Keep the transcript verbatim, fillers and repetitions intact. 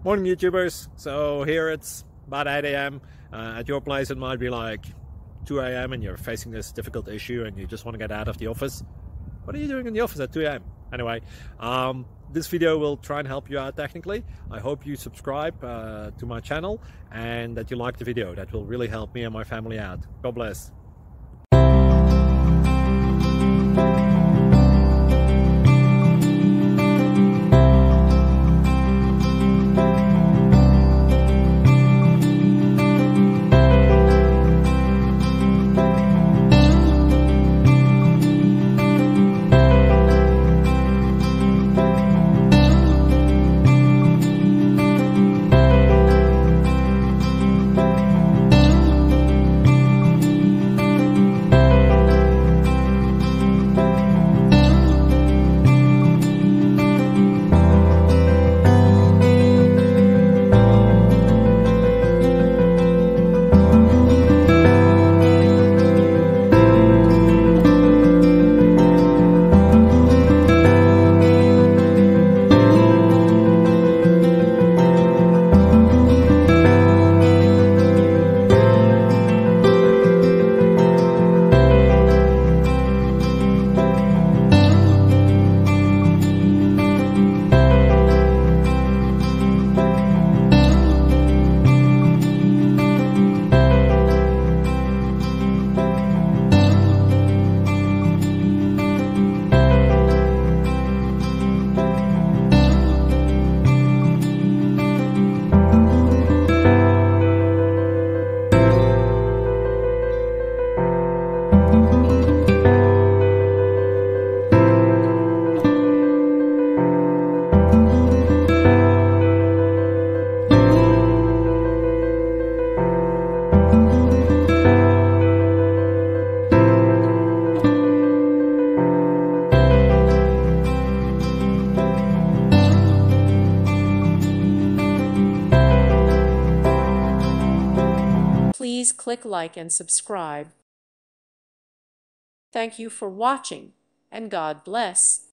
Morning YouTubers. So here it's about eight A M Uh, at your place it might be like two A M and you're facing this difficult issue and you just want to get out of the office. What are you doing in the office at two A M? Anyway, um, this video will try and help you out technically. I hope you subscribe uh, to my channel and that you like the video. That will really help me and my family out. God bless. Please click like and subscribe. Thank you for watching, and God bless.